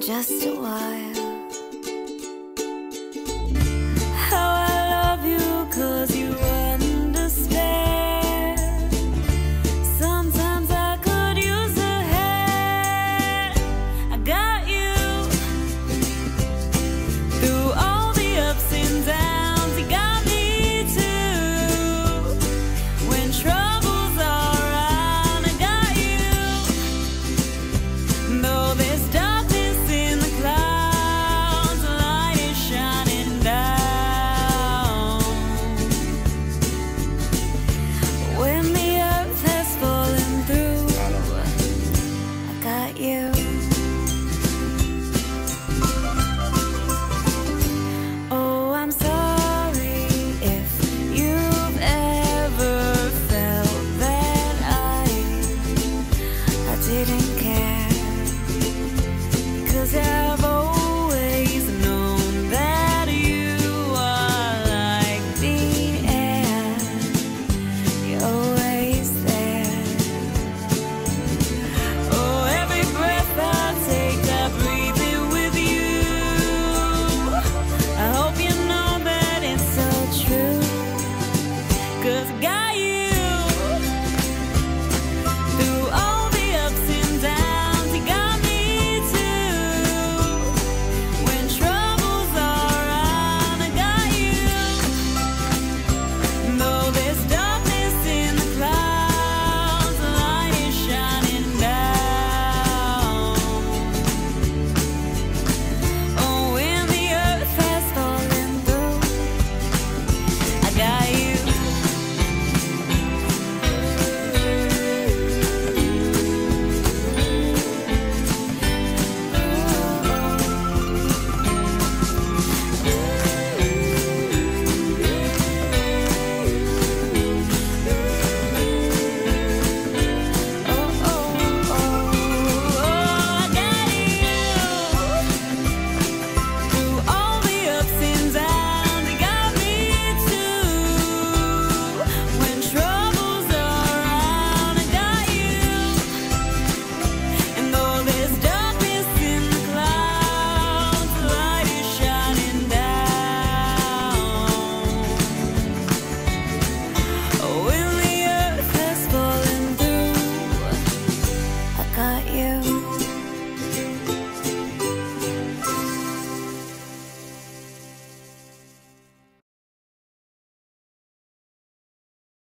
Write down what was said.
just a while. How I love you 'cause you understand. Sometimes I could use a hand. I got you through all the ups and downs. You got me too. When troubles are around, I got you. Though there's darkness in the clouds, the light is shining down. When the earth has fallen through, I got you.